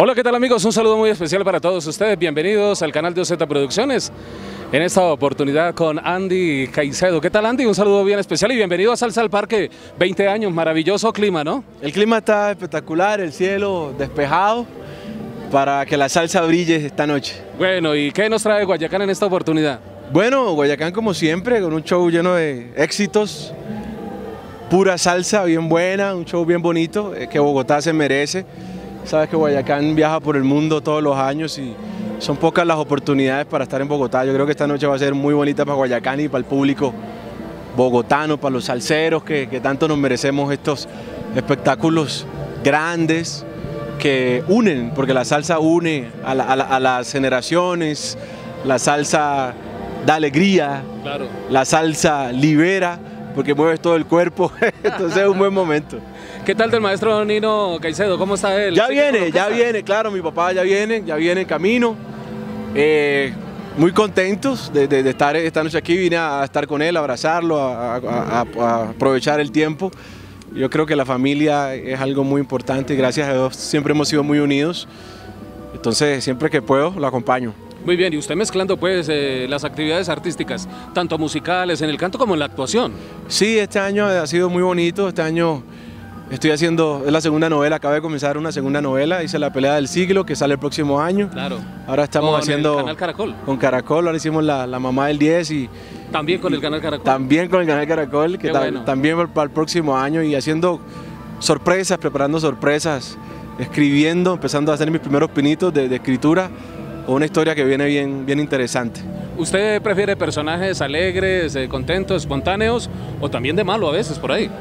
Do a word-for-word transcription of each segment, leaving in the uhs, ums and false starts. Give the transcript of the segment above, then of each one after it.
Hola, ¿qué tal amigos? Un saludo muy especial para todos ustedes. Bienvenidos al canal de O Z Producciones. En esta oportunidad con Andy Caicedo. ¿Qué tal, Andy? Un saludo bien especial y bienvenido a Salsa al Parque. veinte años, maravilloso clima, ¿no? El clima está espectacular, el cielo despejado para que la salsa brille esta noche. Bueno, ¿y qué nos trae Guayacán en esta oportunidad? Bueno, Guayacán como siempre, con un show lleno de éxitos, pura salsa bien buena, un show bien bonito eh, que Bogotá se merece. Sabes que Guayacán viaja por el mundo todos los años y son pocas las oportunidades para estar en Bogotá. Yo creo que esta noche va a ser muy bonita para Guayacán y para el público bogotano, para los salseros que, que tanto nos merecemos estos espectáculos grandes que unen, porque la salsa une a, la, a, la, a las generaciones, la salsa da alegría, Claro. La salsa libera, porque mueves todo el cuerpo, entonces es un buen momento. ¿Qué tal del maestro Nino Caicedo? ¿Cómo está él? Ya ¿Sí viene, ya viene, claro, mi papá ya viene, ya viene en camino. Eh, muy contentos de, de, de estar esta noche aquí, vine a estar con él, a abrazarlo, a, a, a, a aprovechar el tiempo. Yo creo que la familia es algo muy importante y gracias a Dios siempre hemos sido muy unidos. Entonces siempre que puedo lo acompaño. Muy bien, y usted mezclando pues eh, las actividades artísticas, tanto musicales, en el canto como en la actuación. Sí, este año ha sido muy bonito, este año estoy haciendo, es la segunda novela, acabo de comenzar una segunda novela, hice La pelea del siglo, que sale el próximo año. Claro. Ahora estamos con haciendo... el canal Caracol. Con Caracol, ahora hicimos la, la mamá del diez y... También con el canal Caracol. También con el canal Caracol, que Qué ta bueno. también para, para el próximo año y haciendo sorpresas, preparando sorpresas, escribiendo, empezando a hacer mis primeros pinitos de, de escritura, con una historia que viene bien, bien interesante. ¿Usted prefiere personajes alegres, eh, contentos, espontáneos o también de malo a veces por ahí?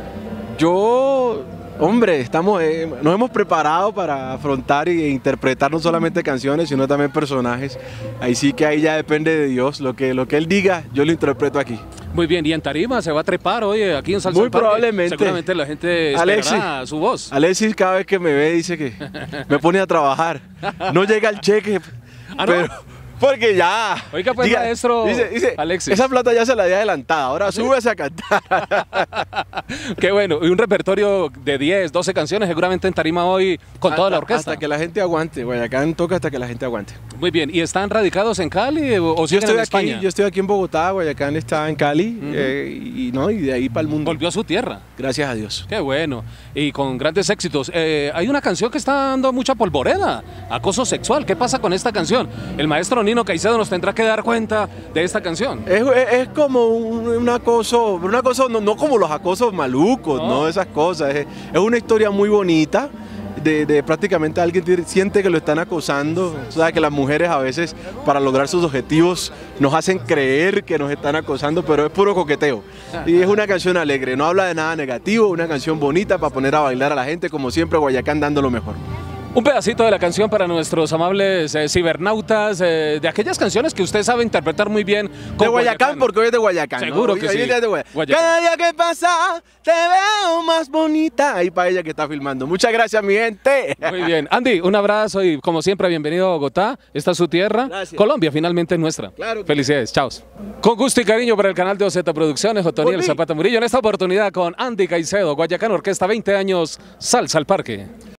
Yo, hombre, estamos, eh, nos hemos preparado para afrontar e interpretar no solamente canciones, sino también personajes. Ahí sí que ahí ya depende de Dios, lo que, lo que Él diga, yo lo interpreto aquí. Muy bien, y en tarima se va a trepar, oye, aquí en Salsa Muy al Parque. probablemente. Seguramente la gente esperará Alexis, su voz. Alexis cada vez que me ve dice que me pone a trabajar. No llega el cheque, ¿Ah, no? pero porque ya. Oiga, pues, maestro dice, dice, Alexis. esa plata ya se la había adelantada, ahora súbese a cantar. Qué bueno, y un repertorio de diez, doce canciones seguramente en tarima hoy con toda la Hasta- orquesta. Hasta que la gente aguante, Guayacán toca hasta que la gente aguante. Muy bien, ¿y están radicados en Cali o, o Yo siguen estoy, en aquí, España? yo estoy aquí en Bogotá, Guayacán está en Cali, Ujú. eh, y, no, y de ahí para el mundo. Volvió a su tierra. Gracias a Dios. Qué bueno, y con grandes éxitos. Eh, hay una canción que está dando mucha polvoreda, acoso sexual. ¿Qué pasa con esta canción? El maestro Nino Caicedo nos tendrá que dar cuenta de esta canción. Es, es- es como un, un acoso, un acoso no, no como los acosos malucos, No. no, esas cosas. Es, es una historia muy bonita de, de prácticamente alguien que siente que lo están acosando. O sea, que las mujeres a veces para lograr sus objetivos nos hacen creer que nos están acosando, pero es puro coqueteo. Y es una canción alegre, no habla de nada negativo, una canción bonita para poner a bailar a la gente, como siempre Guayacán dando lo mejor. Un pedacito de la canción para nuestros amables eh, cibernautas, eh, de aquellas canciones que usted sabe interpretar muy bien. De Guayacán, porque hoy es de Guayacán. Seguro ¿no? que Hoy- sí. hoy es de Guay- Guayacán. Cada día que pasa te veo más bonita. Ahí para ella que está filmando. Muchas gracias, mi gente. Muy bien. Andy, un abrazo y como siempre, bienvenido a Bogotá. Esta es su tierra. Gracias. Colombia finalmente es nuestra. Claro que Felicidades. Chao. Con gusto y cariño para el canal de O Z Producciones, Otoniel Volví. Zapata Murillo. En esta oportunidad con Andy Caicedo, Guayacán Orquesta, veinte años, Salsa al Parque.